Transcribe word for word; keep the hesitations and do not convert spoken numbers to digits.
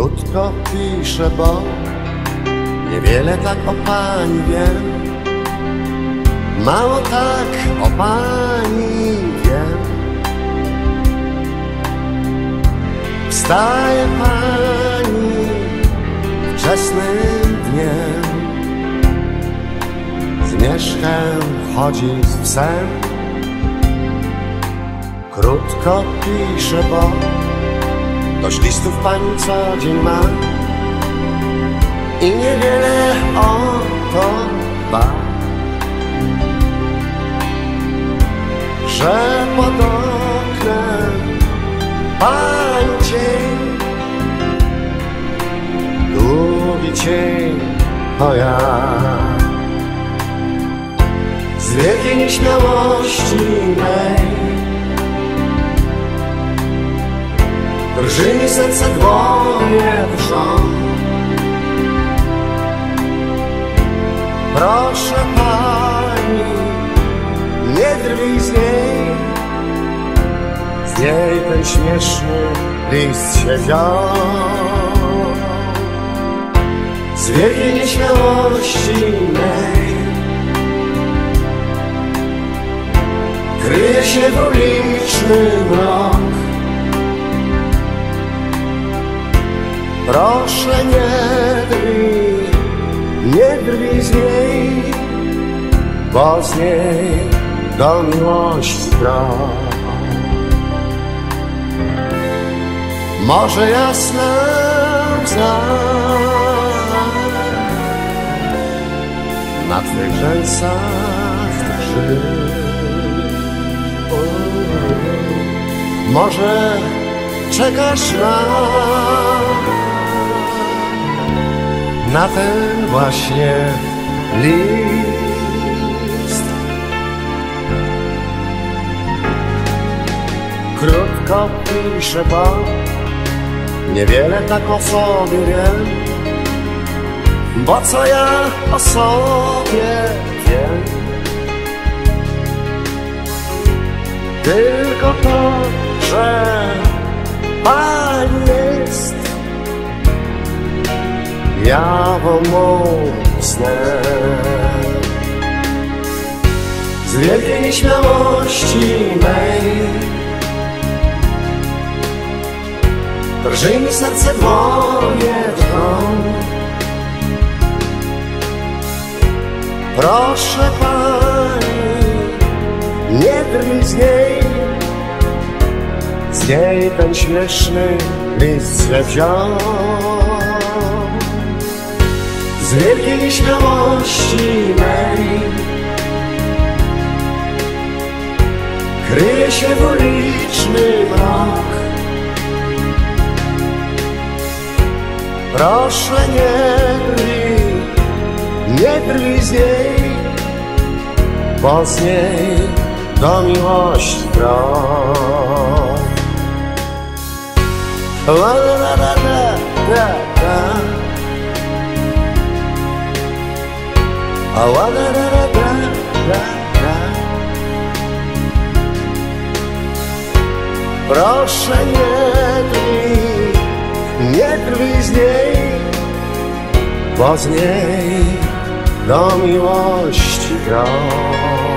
Krótko piszę, bo niewiele tak o pani wiem. Mało tak o pani wiem. Wstaje pani wczesnym dniem, z mieszkiem chodzi w sen. Krótko piszę, bo dość listów pani co dzień ma i niewiele o to dba, że pod oknem pani cień, długi cień, to ja. Z wielkiej nieśmiałości mej drży mi serce, dłonie drżą. Proszę pani, nie drwij z niej, z niej ten śmieszny list się wziął. Z wielkiej nieśmiałości mej kryje się dwuliczny mrok. Proszę nie drwij, nie drwij z niej, bo z niej do miłości krok. Może jasna łza na twych rzęsach drży. Może czekasz na na ten właśnie list. Krótko piszę, bo niewiele tak o sobie wiem. Bo co ja o sobie wiem? Tylko to, że pani jest jawą mą snem. Z wielkiej nieśmiałości mej drży mi serce, dłonie drżą. Proszę pani, nie drwij z niej, z niej ten śmieszny list się wziął. Z wielkiej nieśmiałości mej kryje się dwuliczny mrok. Proszę nie drwij, nie drwij z niej, bo z niej do miłości krok. La la la la la la. A la la la la la la. Proszę nie drwij, nie drwij z niej, bo z niej do miłości krok.